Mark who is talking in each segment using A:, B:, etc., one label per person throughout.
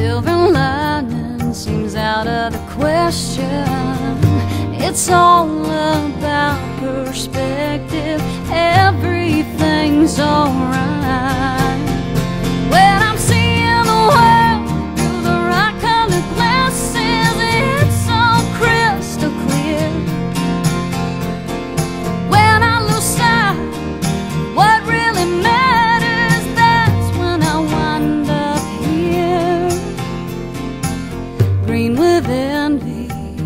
A: Silver lining seems out of the question. It's all about perspective. Everything's alright when I'm seeing the world through the right-colored glasses. It's so crystal clear. When I lose sight what really matters, that's when I wind up here, green with envy,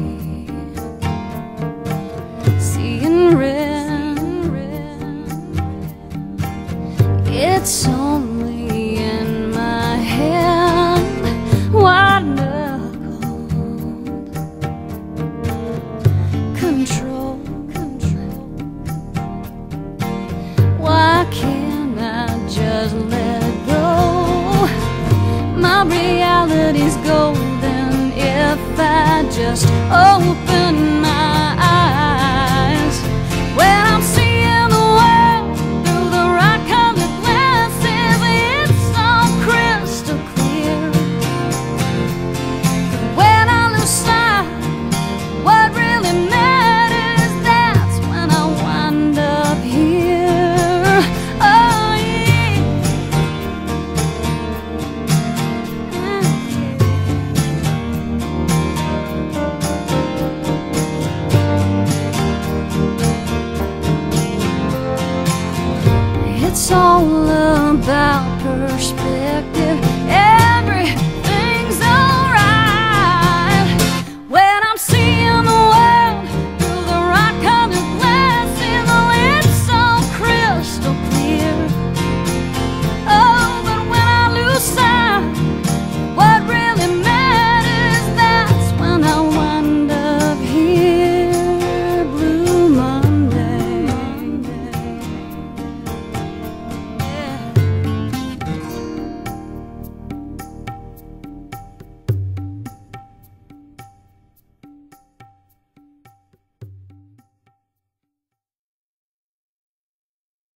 A: seeing red. It's only in my hand, white-knuckled control. Why can't I just let go? My reality's golden if I just open my eyes. When I'm seeing the world through the right-colored glasses, it's so crystal clear. When I lose sight what really matters, that's when I wind up here. Oh yeah. It's all about perspective.